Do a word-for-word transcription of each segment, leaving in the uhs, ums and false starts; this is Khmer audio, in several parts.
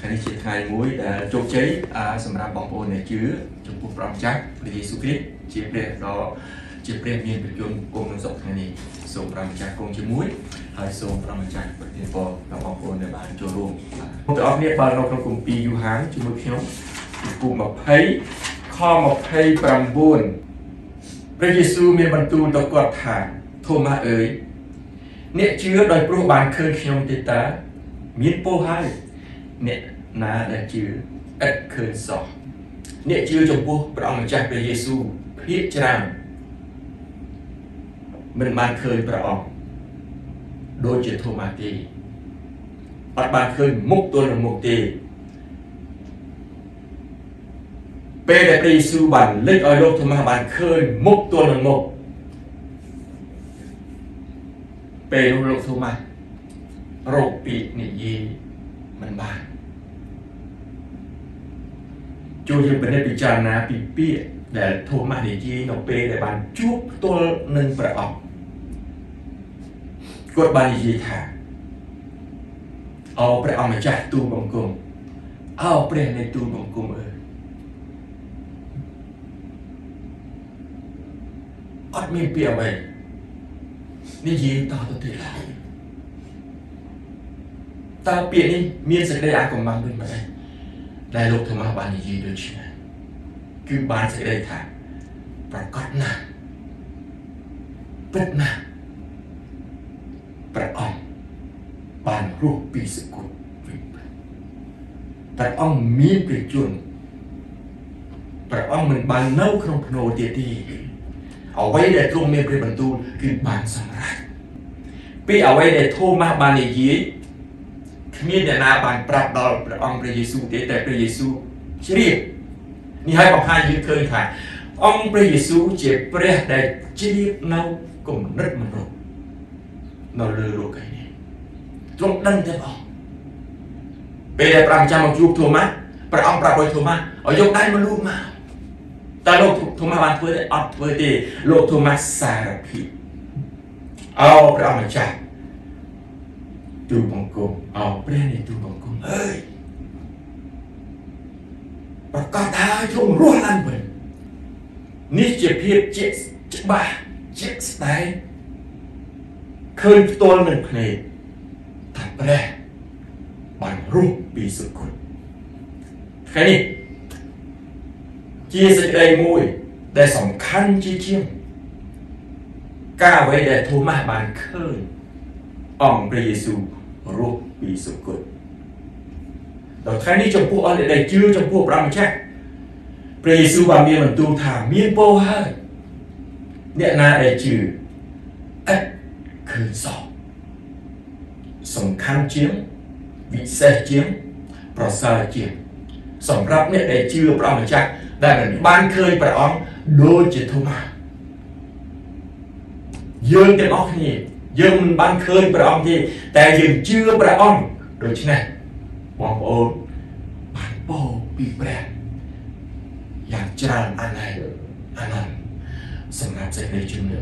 ថ្ងៃនេះជាថ្ងៃមួយដែលជោគជ័យសម្រាប់បងប្អូនដែលជឿចំពោះព្រះម្ចាស់ព្រះយេស៊ូវគ្រីស្ទជាព្រះដ៏ជាព្រះមានប្រយោជន៍គង់នៅសពថ្ងៃនេះសូមព្រះម្ចាស់គង់ជាមួយហើយសូមព្រះម្ចាស់ប្រទានពរដល់បងប្អូនដែលបានចូលរួមបងប្អូនអ្នកបាននៅក្នុងគម្ពីរយូហានជាមួយខ្ញុំចំពោះยี่สิบខยี่สิบเก้าព្រះយេស៊ូវមានបន្ទូលទៅគាត់ថាថូម៉ាស់អើយអ្នកជឿដោយព្រោះបានឃើញខ្ញុំទេតាមានពរហើយអ្នកណាដែលជឿឥតឃើញសោះអ្នកជឿចំពោះព្រះអង្គម្ចាស់ព្រះយេស៊ូវភាគច្រើនមិនបានឃើញព្រះអង្គដូចជាថូម៉ាស់ទេអត់បានឃើញមុខទល់នឹងមុខទេពេលដែលព្រះយេស៊ូវបានលេចឲ្យលោកថូម៉ាស់បានឃើញមុខទល់នឹងមុខពេលនោះលោកថូម៉ាស់រកពាក្យនិយាយមិនបានចូលយើងពិនិត្យពិចារណាពីពាក្យដែលថូម៉ាស់និយាយនៅពេលដែលបានជួបផ្ទាល់នឹងព្រះអង្គគាត់បាននិយាយថាអោព្រះអង្គម្ចាស់ទូលបង្គំអោព្រះនៃទូលបង្គំអើយអត់មានពាក្យអ្វីនិយាយតទៅទៀតឡើយតើពាក្យនេះមានសេចក្តីអាកំបាំងដូចម៉េចដែលលោកថូម៉ាស់បាននិយាយដូចនេះគឺបានសេចក្តីថាប្រកបណាស់ពិតណាស់ព្រះអង្គបានរស់ពីសគត់វិញព្រះអង្គមានព្រះជន្មព្រះអង្គមិនបាននៅក្នុងភ្នូរទៀតទេអ្វីដែលទ្រង់មានព្រះបន្ទូលគឺបានសម្រេចពីអ្វីដែលថូម៉ាស់បាននិយាយគ្មានអ្នកណាបានប្រាប់ដល់ព្រះអង្គព្រះយេស៊ូវទេតែព្រះយេស៊ូវជ្រាបនេះហើយបង្ហាញយើងឃើញថាអង្គព្រះយេស៊ូវជាព្រះដែលជ្រាបនៅគំនិតមនុស្សនៅលើលោកនេះទ្រង់ដឹងទាំងអស់ពេលដែលព្រះម្ចាស់មកជួបថូម៉ាស់ព្រះអង្គប្រាប់ឲ្យថូម៉ាស់ឲ្យយកដៃមកលូកមកតែលោកថូម៉ាស់បានធ្វើទេអត់ធ្វើទេលោកថូម៉ាស់សារភាពអោព្រះអង្គម្ចាស់ទូលបង្គំអោព្រះនៃទូលបង្គំអើយប្រកាសថាទ្រង់រស់ឡើងវិញនេះជាភាពជាក់ច្បាស់ជាក់ស្ដែងឃើញផ្ទាល់នឹងភ្នែកថាព្រះបានរស់ពីសគត់ថ្ងៃនេះជាសេចក្តីមួយដែលសំខាន់ជាជាងការអ្វីដែលថូម៉ាស់បានឃើញអង្គព្រះយេស៊ូវរស់ពីសគត់ដល់ថ្ងៃនេះចំពោះអស់អ្នកដែលជឿចំពោះព្រះម្ចាស់ព្រះយេស៊ូវបានមានបន្ទូលថាមានពរហើយអ្នកណាដែលជឿឥតឃើញសោះសំខាន់ជាងវិសេសជាងប្រសើរជាងសម្រាប់អ្នកដែលជឿព្រះម្ចាស់ដែលមិនបានឃើញព្រះអង្គដូចជាថូម៉ាស់យើងទាំងអស់គ្នាយើងមិនបានឃើញព្រះអង្គទេតែយើងជឿព្រះអង្គដូច្នេះបងប្អូនបានពរពីព្រះយ៉ាងច្រើនអាណត្តិអាណត្តិសម្រាប់សេចក្តីជំនឿ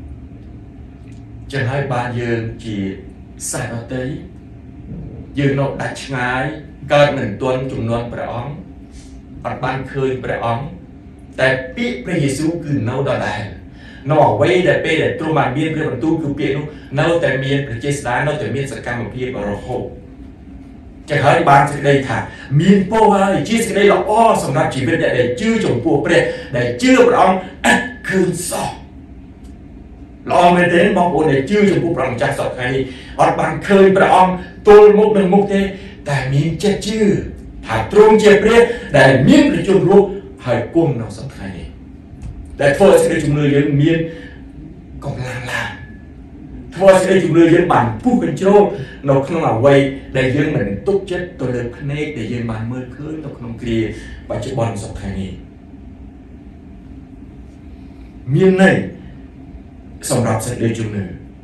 ចឹងហើយបានយើងជាសាសដតីយើងនៅដាច់ឆ្ងាយកើតមិនទាន់ជំនាន់ព្រះអង្គអត់បានឃើញព្រះអង្គតែពាក្យព្រះយេស៊ូវគឺនៅដដែលនៅអ្វីដែលពេលដែលទ្រង់បានមានព្រះបន្ទូលគឺពាក្យនោះនៅតែមានប្រជាស្ដារនៅតែមានសកម្មភាពរហូតចឹងហើយបានសេចក្តីថាមានពរហើយជាសេចក្តីល្អសម្រាប់ជីវិតដែលជឿចំពោះព្រះដែលជឿព្រះអង្គឥតឃើញសោះល្អមែនទេបងប្អូនដែលជឿចំពោះព្រះម្ចាស់សពថ្ងៃនេះអត់បានឃើញព្រះអង្គទល់មុខនឹងមុខទេតែមានចិត្តជឿថាទ្រង់ជាព្រះដែលមានព្រះជន្មរស់ហើយគង់នៅសពថ្ងៃនេះដែលធ្វើឲ្យសេចក្តីជំនឿយើងមានកម្លាំងឡើងធ្វើឲ្យសេចក្តីជំនឿយើងបានពុះកញ្ជ្រោលនៅក្នុងអ្វីដែលយើងមិនទុកចិត្តទៅលើភ្នែកដែលយើងបានមើលឃើញនៅក្នុងគ្រាបច្ចុប្បន្នសពថ្ងៃនេះមានន័យសម្រាប់សេចក្តីជំនឿ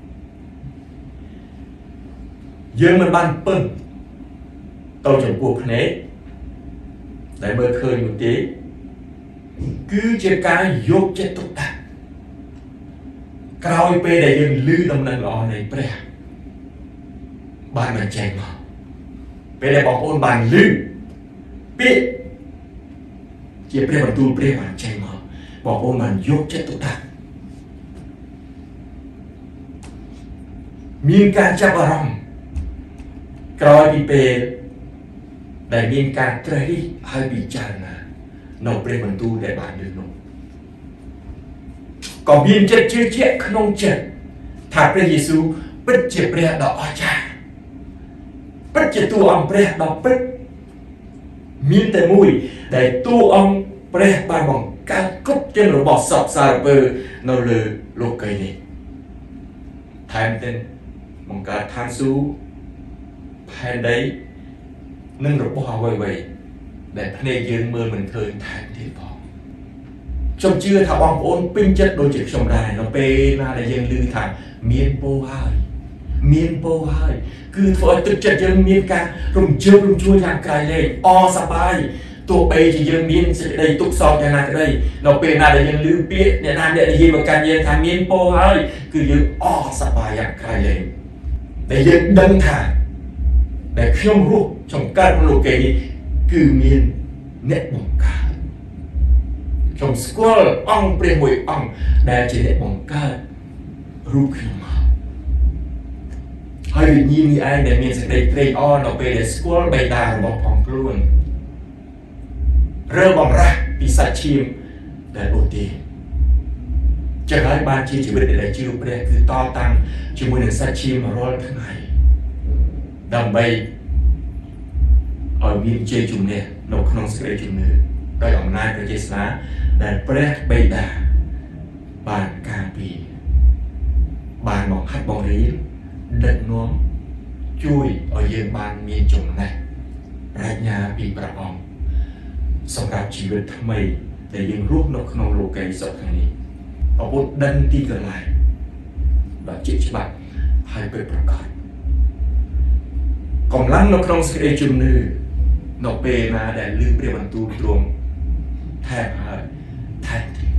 យើងមិនបានពឹងទៅចំពោះភ្នែកដែលមើលឃើញនោះទេគឺជាការយកចិត្តទុកដាក់ក្រោយពេលដែលយើងឮដំណឹងល្អនៃព្រះបានបញ្ចេញមកពពេលដែលបងប្អូនបានលឺពាក្យជាព្រះបន្ទូលព្រះបានចេញមកបងប្អូនបានយកចិត្តទុកដាក់មានការចាប់អារម្មណ៍ក្រោយពីពេលដែលមានការត្រេះរិះហើយពិចារណានៅព្រះបន្ទូលដែលបានលើកនោះក៏មានចិត្តជឿជាក់ក្នុងចិត្តថាព្រះយេស៊ូវពិតជាព្រះដ៏អស្ចារ្យពិតជាតួអង្គព្រះដ៏ពិតមានតែមួយដែលតួអង្គព្រះបានបង្កើតគ្រប់ទាំងរបស់សពសារពើនៅលើលោកីនេះថែមទាំងបង្កើតឋានសួគ៌ផែនដីនិងរបស់អ្វីៗដែលភ្នែកយើងមើលមិនឃើញថែមទៀតផងខ្ញុំជឿថាបងប្អូនពេញចិត្តដូចជាខ្ញុំដែរនៅពេលណាដែលយើងឮថាមានពរហើយមានពរហើយគឺធ្វើឲ្យទឹកចិត្តយើងមានការរំជើបរំជួលយ៉ាងក្រៃលែងអសប្បាយទោះបីជាយើងមានសេចក្តីទុក្ខសោកយ៉ាងណាក្តីនៅពេលណាដែលយើងឮពាក្យអ្នកណាអ្នកនិយាយមកកាន់យើងថាមានពរហើយគឺយើងអសប្បាយយ៉ាងក្រៃលែងដែលយើងដឹងថាដែលខ្ញុំរស់trongកើតក្នុងលោកីនេះគឺមានអ្នកបង្កើតខ្ញុំស្គាល់អង្គព្រះមួយអង្គដែលជាអ្នកបង្កើតរូបខ្ញុំមកហើយវិញ្ញាណនេះឯងដែលមានសេចក្តីត្រេកអរនៅពេលដែលស្គាល់បេតារបស់ផងខ្លួនរើបំរាស់ពីសាច់ឈាមដែលអូទីចឹងហើយបានជាជីវិតដែលជឿព្រះគឺតតាំងជាមួយនឹងសាច់ឈាមរាល់ថ្ងៃដើម្បីឲ្យមានជ័យជំនះនៅក្នុងសេចក្តីជំនឿដោយអំណាចព្រះចេស្តាដែលព្រះបិតាបានការពារបានបង្ហាត់បង្រៀនដឹកនាំជួយឲ្យយើងបានមានចំណេះប្រាជ្ញាពីព្រះអង្គសម្រាប់ជីវិតថ្មីដែលយើងរស់នៅក្នុងលោកីសពថ្ងៃនេះបងប្អូនដឹងទីកន្លែងដ៏ជាក់ច្បាស់ហើយពិតប្រាកដកម្លាំងនៅក្នុងសេចក្តីជំនឿនៅពេលណាដែលឮព្រះបន្ទូលទ្រង់ថែមហើយថែមទៀត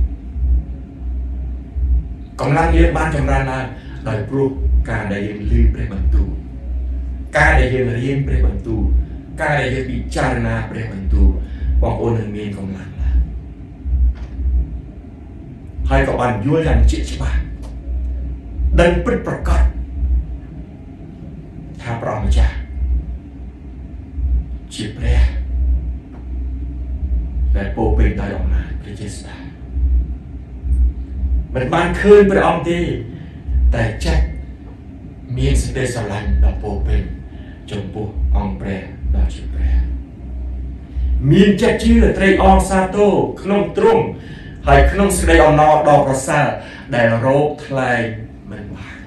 កម្លាំងយើងបានចម្រើនឡើងដោយព្រោះការដែលយើងឮព្រះបន្ទូលការដែលយើងរៀនព្រះបន្ទូលការដែលយើងពិចារណាព្រះបន្ទូលបងប្អូននឹងមានកម្លាំងឡើងហើយក៏បានយល់យ៉ាងជាក់ច្បាស់ដឹងពិតប្រាកដថាព្រះអង្គម្ចាស់ជាព្រះដែលពោពេញដោយអំណាចព្រះចេស្តាមិនបានឃើញព្រះអង្គទេតែចិត្តមានសេចក្តីស្រឡាញ់ដ៏ពោពេញចំពោះអង្គព្រះដ៏ជាព្រះមានចិត្តជឿត្រេកអរសាទរក្នុងទ្រង់ហើយក្នុងសេចក្តីអំណរដ៏ប្រសើរដែលរោគថ្លែងមិនបាន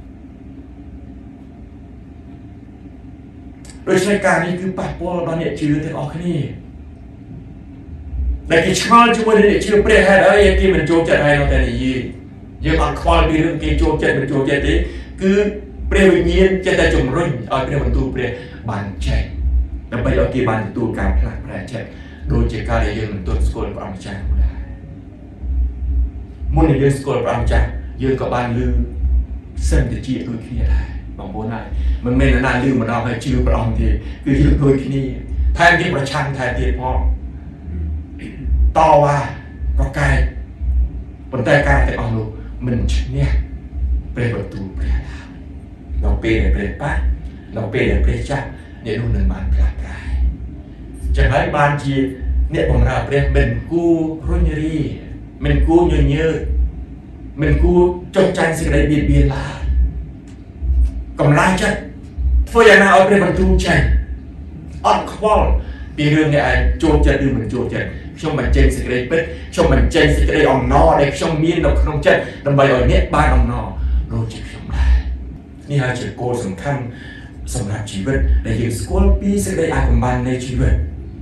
ដូច្នេះការនេះគឺប៉ះពាល់ដល់អ្នកជឿទាំងអស់គ្នាដែលគេឆ្ងល់ជាមួយនឹងអ្នកជឿព្រះហេតុអីគេមិនចូលចិត្តហើយនៅតែនិយាយយើងអត់ខ្វល់ពីរឿងគេចូលចិត្តមិនចូលចិត្តទេគឺព្រះវិញ្ញាណចិត្តតែជំរុញឲ្យព្រះបន្ទូលព្រះបានចែកដើម្បីឲ្យគេបានទទួលការផ្លាស់ប្រែចិត្តដូចជាការដែលយើងមិនទាន់ស្គាល់ព្រះអង្គម្ចាស់នោះដែរមុននឹងយើងស្គាល់ព្រះអង្គម្ចាស់យើងក៏បានឮសិនតិចដូចគ្នាដែរបងប្អូនហើយមិនមែនណាឮម្ដងហើយជឿព្រះអង្គទេគឺយើងដូចគ្នាថែមទៀតប្រឆាំងថែមទៀតផងតវ៉ាប្រកែកប៉ុន្តែការទាំងអស់នោះមិនឈ្នះព្រះបន្ទូលព្រះឡើយនៅពេលដែលព្រះប៉ះនៅពេលដែលព្រះចាស់អ្នកនោះនឹងបានផ្លាស់ប្រែចឹងហើយបានជាអ្នកបម្រើព្រះមិនគួររុញរាមិនគួរញញើតមិនគួរចុះចាញ់សេចក្តីបៀតបៀនឡើយកម្លាំងចិត្តធ្វើយ៉ាងណាឲ្យព្រះបន្ទូលចេញអត់ខ្វល់ពីរឿងអ្នកឯងចូលចិត្តឬមិនចូលចិត្តខ្ញុំបញ្ចេញសេចក្តីពិតខ្ញុំបញ្ចេញសេចក្តីអំណរដែលខ្ញុំមាននៅក្នុងចិត្តដើម្បីឲ្យអ្នកបានអំណរដូចជាខ្ញុំដែរនេះហើយជាគោលសំខាន់សម្រាប់ជីវិតដែលយើងស្គាល់ពីសេចក្តីអាកំបាំងនៃជីវិត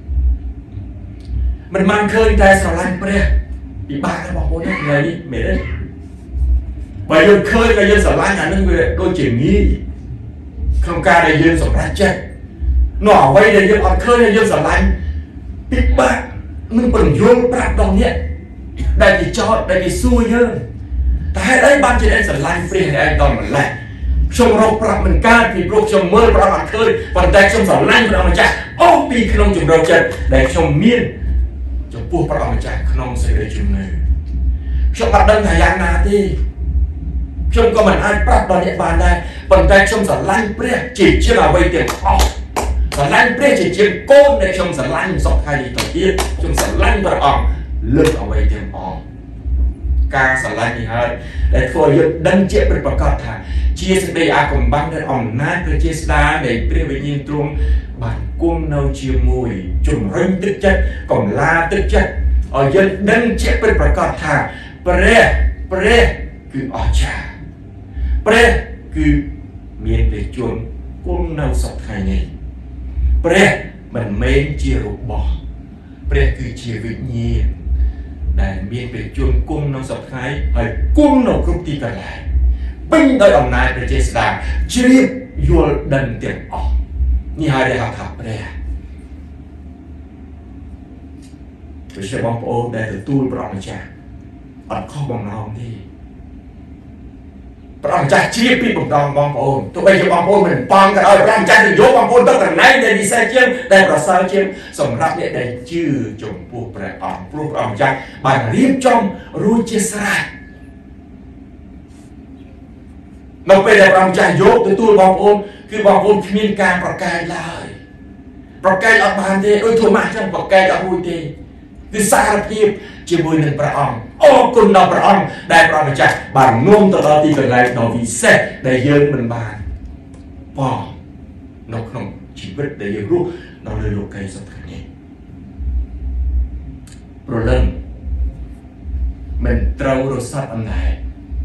មិនបានឃើញតែស្រឡាញ់ព្រះពិបាកណាស់បងប្អូនថ្ងៃនេះមែនទេបើយើងឃើញតែយើងស្រឡាញ់អានឹងវាដូចជាងាយក្នុងការដែលយើងសម្រេចចិត្តនោះអ្វីដែលយើងអត់ឃើញដែលយើងស្រឡាញ់ពិបាកនឹងបញ្យល់ប្រាប់ដល់អ្នកដែលគេចោទដែលគេសួរយើងតែហេតុអីបានជាឯងស្រឡាញ់ព្រះឯងដល់ម្ល៉េះខ្ញុំរកប្រាប់មិនកើតពីព្រោះខ្ញុំមើលប្រាប់អត់ឃើញប៉ុន្តែខ្ញុំស្រឡាញ់ព្រះម្ចាស់អូពីក្នុងជំរកចិត្តដែលខ្ញុំមានចំពោះព្រះម្ចាស់ក្នុងសេចក្តីជំនឿខ្ញុំអត់ដឹងថាយ៉ាងណាទេខ្ញុំក៏មិនអាចប្រាប់ដល់អ្នកបានដែរប៉ុន្តែខ្ញុំស្រឡាញ់ព្រះជាជាងអ្វីទាំងអស់ស្រឡាញ់ព្រះជាជាងកូនដែលខ្ញុំស្រឡាញ់សពថ្ងៃនេះទៅទៀតខ្ញុំស្រឡាញ់ព្រះអង្គលើសអ្វីទាំងអស់ការស្រឡាញ់នេះហើយដែលធ្វើឲ្យយើងដឹងជាពិតប្រាកដថាជាសេចក្តីអាកំបាំងនៃអំណាចព្រះជាស្ដានៃព្រះវិញ្ញាណទ្រង់បានគង់នៅជាមួយជំរុញទឹកចិត្តកំឡាទឹកចិត្តឲ្យយើងដឹងជាពិតប្រាកដថាព្រះព្រះគឺអស្ចារ្យព្រះគឺមានព្រះជន្មគង់នៅសពថ្ងៃនេះព្រះមិនមែនជារបស់ព្រះគឺជាវិញ្ញាណដែលមានព្រះជន្មគង់នៅសពថ្ងៃហើយគង់នៅគ្រប់ទីកន្លែងពេញដោយអំណាចព្រះចេស្តាជ្រាបយល់ដឹងទាំងអស់នេះហើយដែលហៅថាព្រះដូច្នេះបងប្អូនដែលទទួលព្រះម្ចាស់អត់ខុសបំណងទេព្រះម្ចាស់ជ្រាបពីបំណងបងប្អូនទោះបីជាបងប្អូនមិនប៉ងក៏ដោយព្រះម្ចាស់នឹងយកបងប្អូនទៅកន្លែងដែលពិសេសជាងដែលប្រសើរជាងសម្រាប់អ្នកដែលជឿចំពោះព្រះអង្គព្រោះព្រះម្ចាស់បានរៀបចំរួចជាស្រេចនៅពេលដែលព្រះម្ចាស់យកទទួលបងប្អូនគឺបងប្អូនគ្មានការប្រកែកឡើយប្រកែកអត់បានទេដូចធម្មតាចឹងប្រកែកអត់រួចទេគឺសារភាពជាមួយនឹងព្រះអង្គអរគុណដល់ព្រះអង្គដែលព្រះម្ចាស់បាននាំទៅដល់ទីកន្លែងដ៏វិសេសដែលយើងមិនបានបងនៅក្នុងជីវិតដែលយើងរស់នៅលើលោកីសប្តាហ៍នេះប្រលឹងមិនត្រូវរសាត់អណ្ដែត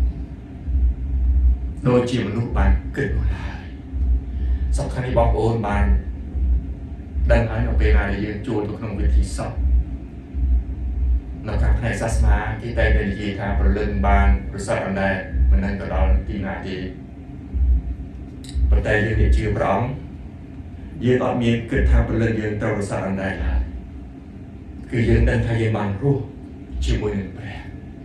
ដូចជាមនុស្សបានគិតនោះឡើយសប្តាហ៍នេះបងប្អូនបានដឹងហើយនៅពេលណាដែលយើងចូលទៅក្នុងវិធីសពនៅខាងផ្នែកសាសនាគេតែនិយាយថាប្រលឹងបានប្រសើរអណ្ដែតមិននឹងទៅដល់ទីណាទេប៉ុន្តែយើងនិយាយព្រះអង្គយើងអត់មានគិតថាប្រលឹងយើងត្រូវប្រសើរអណ្ដែតឡើយគឺយើងដឹងថាយើងបានរស់ជាមួយនឹងព្រះ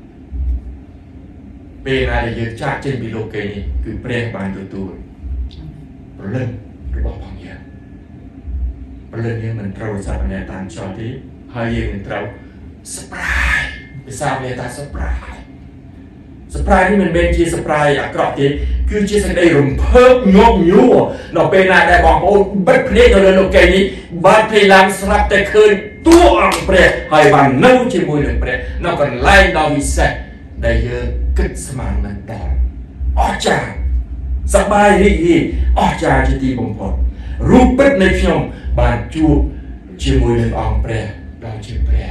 ពេលណាដែលយើងចាកចេញពីលោកគេនេះគឺព្រះបានទទួលប្រលឹងរបស់ផងយើងប្រលឹងយើងមិនត្រូវប្រសើរអណ្ដែតតាមចោលទេហើយយើងមិនត្រូវsurprise ភាសាវាថា surprise surprise នេះមិនមែនជា surprise អាក្រក់ទេគឺជាសេចក្តីរំភើបញាប់ញួរនៅពេលណាដែលបងប្អូនបិទភ្នែកទៅលើលោកគេនេះបានភ្លេចឡើងស្រាប់តែឃើញតួអង្គព្រះហើយបាននៅជាមួយនឹងព្រះនៅកន្លែងដ៏វិសេសដែលយើងគិតស្មានមិនដល់អស្ចារ្យសប្បាយរីករាយអស្ចារ្យជាទីបំផុតរូបពិតនៃខ្ញុំបានជួបជាមួយនឹងអង្គព្រះដែលជាព្រះ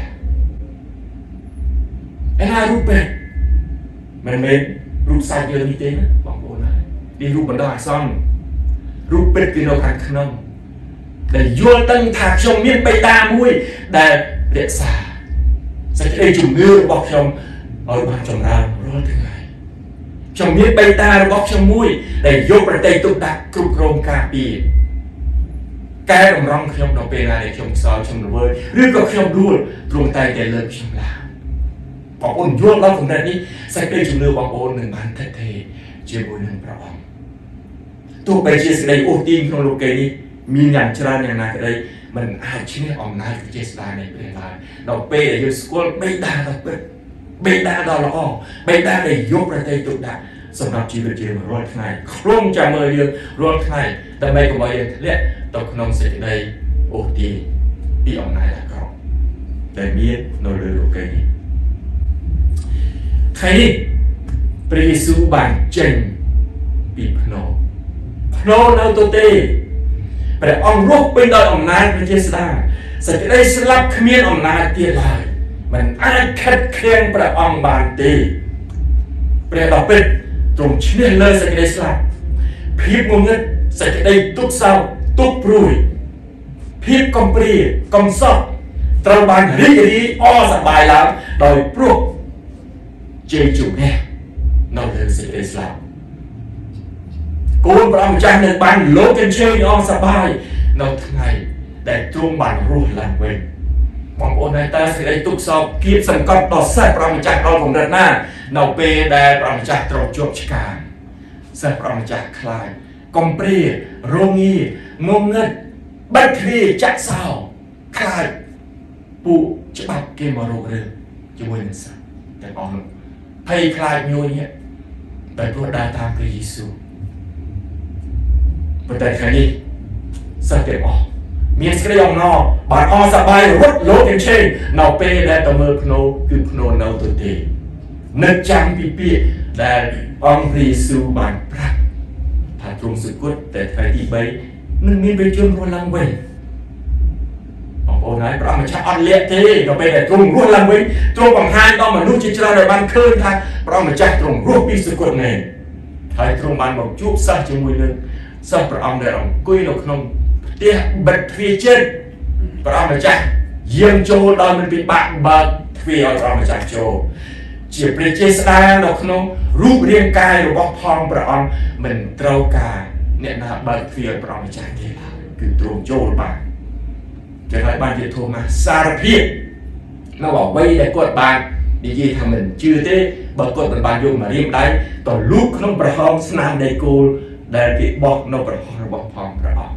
ឯណារូបពេទ្យមិនមែនរូបសាច់យើងនេះទេណាបងប្អូនណានេះរូបបណ្ដោះអាសន្នរូបពេទ្យគឺនៅខាងក្នុងដែលយល់ដឹងថាខ្ញុំមានបេតាមួយដែលរក្សាសេចក្តីជំនឿរបស់ខ្ញុំឲ្យបានចម្រើនរាល់ថ្ងៃខ្ញុំមានបេតារបស់ខ្ញុំមួយដែលយកប្រតិទុកដាក់គ្រប់គ្រងការពារកែតម្រង់ខ្ញុំដល់ពេលណាដែលខ្ញុំខ្សោយខ្ញុំរវើឬក៏ខ្ញុំដួលទ្រង់តែតែលើកខ្ញុំឡើងបងប្អូនយល់ដល់កម្រិតនេះសេចក្តីជំនឿបងប្អូននឹងបានថិតថេរជាមួយនឹងព្រះអង្គទោះបីជាសេចក្តីអូសទាញក្នុងលោកីនេះមានយ៉ាងច្រើនយ៉ាងណាក្តីមិនអាចឈ្នះអំណាចវិជាស្ដារនៃព្រះឡើយដល់ពេលដែលយើងស្គាល់បេតាដ៏ពិតបេតាដ៏ល្អបេតាដែលយកប្រតិទុកដាក់សម្រាប់ជីវិតយើងរាល់ថ្ងៃក្រុមចាំមើលយើងរាល់ថ្ងៃដើម្បីកុំឲ្យយើងធ្លាក់ទៅក្នុងសេចក្តីអូសទាញពីអំណាចអាក្រក់ដែលមាននៅលើលោកីនេះថ្ងៃនេះព្រះយេស៊ូវបានចេញពីភ្នំភ្នំនៅទៅទេព្រះអង្គរស់ពេញដោយអំណាចព្រះជាស្ដាសេចក្តីស្លាប់គ្មានអំណាចទៀតឡើយមិនអាចខិតខៀងព្រះអង្គបានទេព្រះដ៏ពិតទ្រង់ឈ្នះលើសេចក្តីស្លាប់ភាពងងឹតសេចក្តីទុក្ខសោកទុក្ខព្រួយភាពកំព្រាកំសត់ត្រូវបានរីករាយអសប្បាយឡើងដោយព្រោះជ័យជំនះនៅលើសេចក្តីស្លាប់កូនព្រះម្ចាស់នឹងបានលោកជញ្ជើញអសប្បាយនៅថ្ងៃដែលទ្រង់បានរស់ឡើងវិញបងប្អូនហើយតើសេចក្តីទុក្ខសោកគៀបសង្កត់ដល់សេះព្រះម្ចាស់ដល់កម្រិតណានៅពេលដែលព្រះម្ចាស់ត្រូវជាប់ឆ្កាងសិស្សព្រះអង្គម្ចាស់ខ្លាចកំព្រារងាងងឹតបាត់ទ្វារចាក់សោខ្លាចពួកច្បាប់គេមករករឿងជាមួយនឹងសិស្សទាំងអស់នោះភ័យខ្លាចញយញាក់តែព្រោះដើរតាមព្រះយេស៊ូវប៉ុន្តែថ្ងៃនេះសិស្សទាំងអស់មានសេចក្តីអំណរបានអស់សប្បាយរត់លោកទាំងឆេងនៅពេលដែលទៅមើលភ្នោគឺភ្នោនៅទៅទេនឹកចាំពីពាក្យដែលអង្គព្រះយេស៊ូវបានប្រាប់ថាទ្រង់សុគតតែថ្ងៃទីបីនឹងមានប្រជាជនរស់ឡើងវិញបងប្អូនហើយព្រះអង្គម្ចាស់អត់លាក់ទេនៅពេលដែលទ្រង់រស់ឡើងវិញទ្រង់បង្ហាញដល់មនុស្សជាច្រើនដែលបានឃើញថាព្រះអង្គម្ចាស់ទ្រង់រស់ពីសុគតមែនហើយទ្រង់បានមកជួបសិស្សជាមួយនឹងសិស្សព្រះអង្គដែលអង្គុយនៅក្នុងផ្ទះបិទទ្វារចិត្តព្រះអង្គម្ចាស់យាងចូលដល់មិនពិបាកបើកទ្វារឲ្យព្រះអង្គម្ចាស់ចូលជាព្រះចេស្តានៅក្នុងរូបរាងកាយរបស់ផងព្រះអង្គមិនត្រូវការអ្នកណាបើកទ្វារព្រះអង្គម្ចាស់ទេឡើយគឺទ្រង់ចូលបានចឹងហើយបានជាធម៌សារភាពនៅអ្វីដែលគាត់បាននិយាយថាមិនជឿទេបើគាត់មិនបានយកមករៀបដៃទៅលូកក្នុងប្រហោងស្នាមដីគោលដែលគេបោះនៅប្រហោងរបស់ផងព្រះអង្គ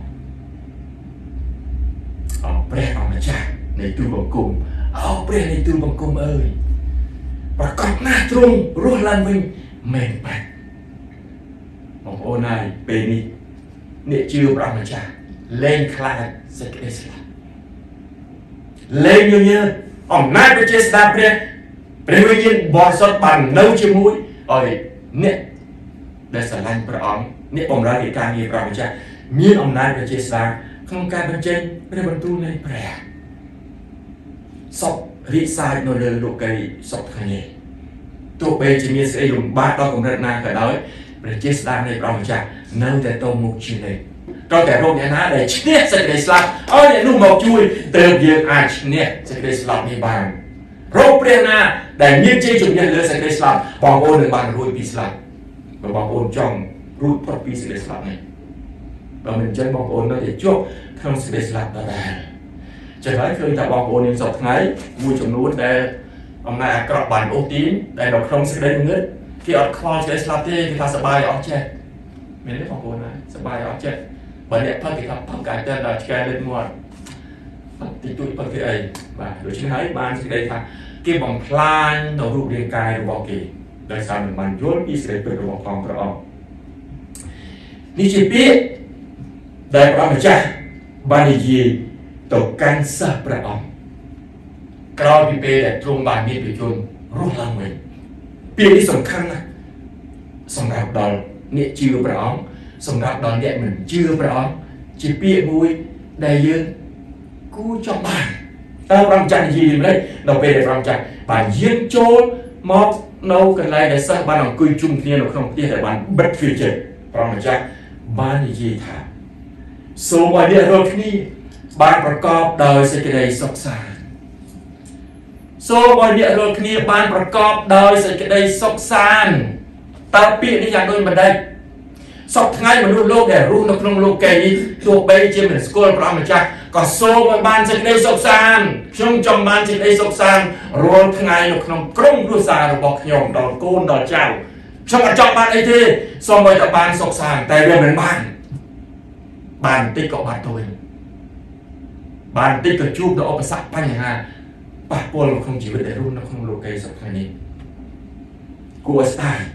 អរព្រះអង្គម្ចាស់នៃទូលបង្គំអរព្រះនៃទូលបង្គំអើយប្រកបណាស់ទ្រង់រស់ឡើងវិញមែនបាត់បងប្អូនហើយពេលនេះអ្នកជឿព្រះអង្គម្ចាស់លែងខ្លាចសេចក្តីស្លាប់លែងញញើអំណាចព្រះចេស្តាព្រះព្រះវិញ្ញាណបរិសុទ្ធបាននៅជាមួយឲ្យអ្នកដែលស្រឡាញ់ព្រះអង្គអ្នកបម្រើកិច្ចការងារព្រះម្ចាស់មានអំណាចព្រះចេស្តាក្នុងការបញ្ចេញព្រះបន្ទូលនៃព្រះសពរីកសាយនៅលើលោកីសពថ្ងៃនេះទោះបីជាមានស្អីលំបាកដល់កម្រិតណាក៏ដោយព្រះចេស្តានៃព្រះម្ចាស់នៅតែតមុខជានិច្ចក៏តែរកអ្នកណាដែលឈ្នះសេចក្តីស្លាប់ឲ្យអ្នកនោះមកជួយទើបយើងអាចឈ្នះសេចក្តីស្លាប់នេះបានរកព្រះណាដែលមានជ័យជំនះលើសេចក្តីស្លាប់បងប្អូននឹងបានរួចពីស្លាប់បើបងប្អូនចង់រួចផុតពីសេចក្តីស្លាប់នេះបើមិនអញ្ចឹងបងប្អូននៅតែជាប់ក្នុងសេចក្តីស្លាប់ដដែលចឹងហើយឃើញថាបងប្អូនយើងសពថ្ងៃមួយចំនួនដែលអំណាចអាក្រក់បានអូសទាញដែលនៅក្នុងសេចក្តីងឹតគេអត់ខ្វល់សេចក្តីស្លាប់ទេគេថាសប្បាយអត់ចេះមានទេបងប្អូនណាសប្បាយអត់ចេះបើអ្នកផឹកគេថាផឹកកាយតែដល់ឆ្កែលេតមាត់តិចតួចផឹកគេអីបាទដូច្នេះហើយបានសេចក្តីថាគេបំផ្លាញនៅរូបរាងកាយរបស់គេដោយសារមិនបានយល់ពីសេចក្តីពិតរបស់ផងព្រះអង្គនេះជាពាក្យដែលព្រះម្ចាស់បាននិយាយទៅកាន់សិស្សព្រះអង្គក្រោយពីពេលដែលទ្រង់បានមានប្រជាជនរស់ឡើងវិញពាក្យនេះសំខាន់ណាស់សម្រាប់ដល់អ្នកជឿព្រះអង្គសម្រាប់ដល់អ្នកមិនជឿព្រះអង្គជាពាក្យមួយដែលយើងគួរចង់បានតើព្រះម្ចាស់និយាយយ៉ាងម៉េចដល់ពេលដែលព្រះម្ចាស់បានយាងចូលមកនៅកន្លែងដែលសិស្សបានអង្គុយជុំគ្នានៅក្នុងផ្ទះដែលបានបិទទ្វារចិត្តព្រះម្ចាស់បាននិយាយថាសូមឲ្យអ្នករាល់គ្នាបានប្រកបដោយសេចក្តីសុខសាន្តសូមឲ្យអ្នករាល់គ្នាបានប្រកបដោយសេចក្តីសុខសាន្តតើពាក្យនេះយ៉ាងដូចម្ដេចសពថ្ងៃមនុស្សលោកដែលរស់នៅក្នុងលោកីនេះទោះបីជាមិនស្គាល់ព្រះម្ចាស់ក៏សូមឲ្យបានសេចក្តីសុខសាន្តខ្ញុំចង់បានសេចក្តីសុខសាន្តរាល់ថ្ងៃនៅក្នុងក្រុមគ្រួសាររបស់ខ្ញុំដល់កូនដល់ចៅខ្ញុំអត់ចង់បានអីទេសូមឲ្យតែបានសុខសាន្តតែវាមិនបានបានបន្តិចក៏បាត់ទៅវិញបានបន្តិចក៏ជួបដល់ឧបសគ្គបញ្ហាប៉ះពាល់ក្នុងជីវិតដែលរស់នៅក្នុងលោកីសប្តាហ៍នេះគួរស្ដាយ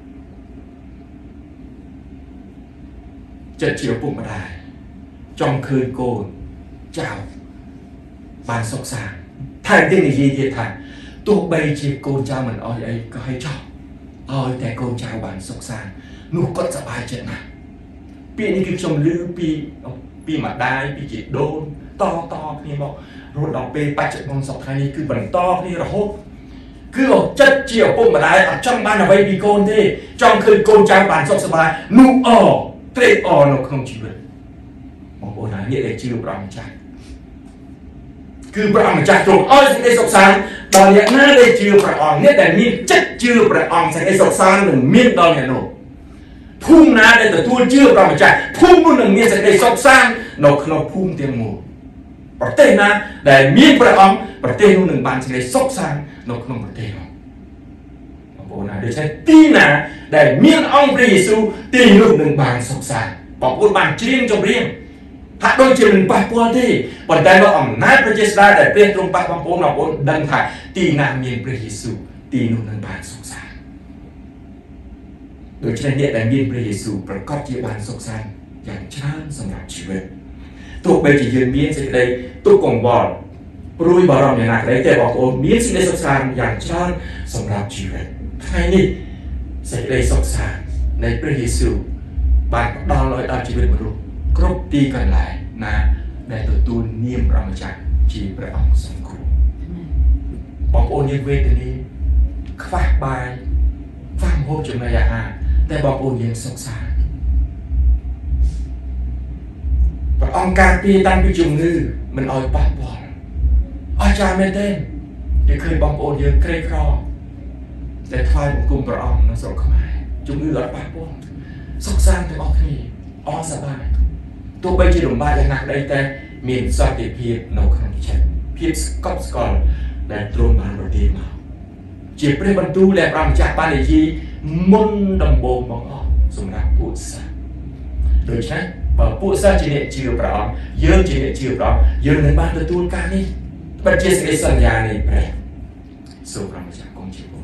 ចិត្តជាឪពុកម្ដាយចង់ឃើញកូនចៅបានសុខសាន្តថែមទាំងនិយាយទៀតថាទោះបីជាកូនចៅមិនអស់អីក៏ឲ្យចោលឲ្យតែកូនចៅបានសុខសាន្តនោះគាត់សប្បាយចិត្តណាស់ពាក្យនេះគឺខ្ញុំឮពីពីម្ដាយពីជីដូនតតគ្នាមករហូតដល់ពេលបច្ចុប្បន្នសប្តាហ៍នេះគឺបន្តគ្នារហូតគឺអត់ចិត្តជាឪពុកម្ដាយអត់ចង់បានអ្វីពីកូនទេចង់ឃើញកូនចៅបានសុខសប្បាយនោះអត្រេកអរនៅក្នុងជីវិតបងប្អូនណាអ្នកដែលជឿព្រះម្ចាស់គឺព្រះម្ចាស់ទ្រង់ឲ្យសេចក្តីសុខសាន្តដល់អ្នកណាដែលជឿព្រះអង្គអ្នកដែលមានចិត្តជឿព្រះអង្គសេចក្តីសុខសាន្តនឹងមានដល់អ្នកនោះភូមិណាដែលទទួលជឿព្រះម្ចាស់ភូមិនោះនឹងមានសេចក្តីសុខសាន្តនៅក្នុងភូមិទាំងមូលប្រទេសណាដែលមានព្រះអង្គប្រទេសនោះនឹងបានសេចក្តីសុខសាន្តនៅក្នុងប្រទេសនោះបងប្អូនណាដូច្នេះទីណាដែលមានអង្គព្រះយេស៊ូវទីនោះនឹងបានសុខសាន្តបងប្អូនបានច្រៀងចម្រៀងថាដូចជាមិនប៉ះពាល់ទេប៉ុន្តែនៅអំណាចព្រះជាស្ដេចដែលព្រះទ្រង់ប៉ះបងប្អូនបងប្អូនដឹងថាទីណាមានព្រះយេស៊ូវទីនោះនឹងបានសុខសាន្តដូច្នេះអ្នកដែលមានព្រះយេស៊ូវប្រកបជាបានសុខសាន្តយ៉ាងច្រើនសម្រាប់ជីវិតទោះបីជាយើងមានសេចក្តីទុក្ខកង្វល់ព្រួយបារម្ភយ៉ាងណាក្តីតែបងប្អូនមានសេចក្តីសុខសាន្តយ៉ាងច្រើនសម្រាប់ជីវិតថ្ងៃនេះសេចក្តីសុខសាន្តនៃព្រះយេស៊ូវបានផ្ដល់ឲ្យដល់ជីវិតមនុស្សគ្រប់ទីកន្លែងណាដែលទទួលនាមព្រះម្ចាស់ជាព្រះអង្គសង្គ្រោះបងប្អូនយើងវេទនាខ្វះបាយខ្វះម្ហូបចំណីអាហារតែបងប្អូនយើងសុខសាន្តព្រះអង្គការពារតាំងពីជំងឺមិនឲ្យប៉ះពាល់អស្ចារ្យមែនទេយើងឃើញបងប្អូនយើងក្រីក្រតែថ្វាយបង្គំព្រះអង្គនៅស្រុកខ្មែរជំងឺអត់ប៉ះពាល់សុខសាន្តទាំងអស់គ្នាអស់សប្បាយទោះបីជាលំបាកយ៉ាងណាក្តីតែមានសន្តិភាពនៅក្នុងចិត្តភាពស្កប់ស្កល់ដែលទ្រង់បានប្រទានមកជាព្រះបន្ទូលដែលព្រះម្ចាស់បាននិយាយមុនដំបូងមកអស់សម្រាប់ពួកសាសដូច្នេះបើពួកសាសជាអ្នកជឿព្រះអង្គយើងជាអ្នកជឿព្រះអង្គយើងនឹងបានទទួលការនេះពិតជាសេចក្តីសន្យានៃព្រះសូមព្រះម្ចាស់គង់ជា